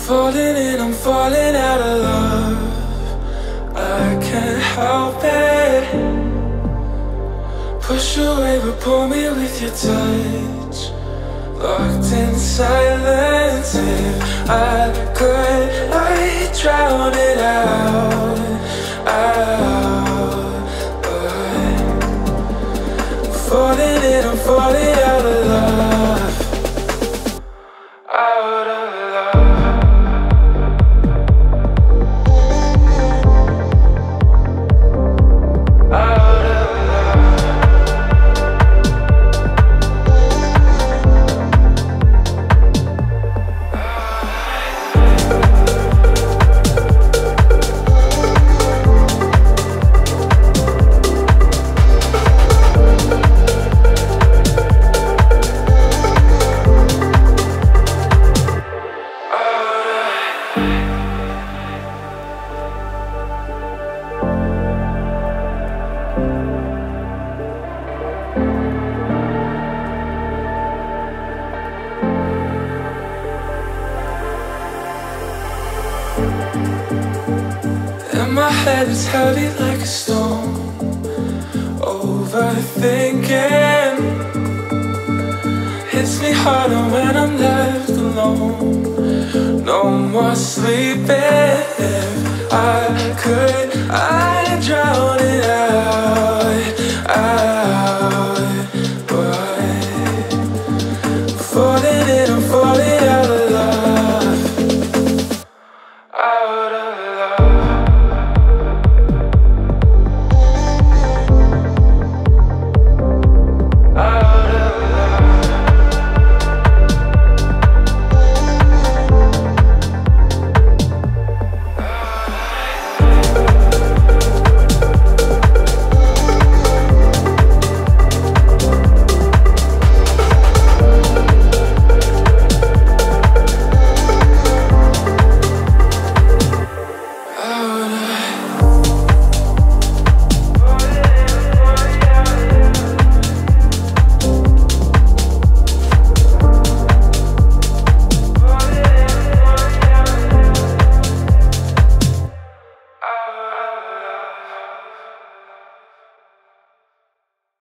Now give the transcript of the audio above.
falling in, I'm falling out of love. I can't help it. Push away but pull me with your touch. Locked in silence. If I could, I'd drown it out. But I'm falling in, I'm falling out of love. Out of love. And my head is heavy like a stone. Overthinking hits me harder when I'm left alone. No more sleeping. If I could, I'd drown it out. But falling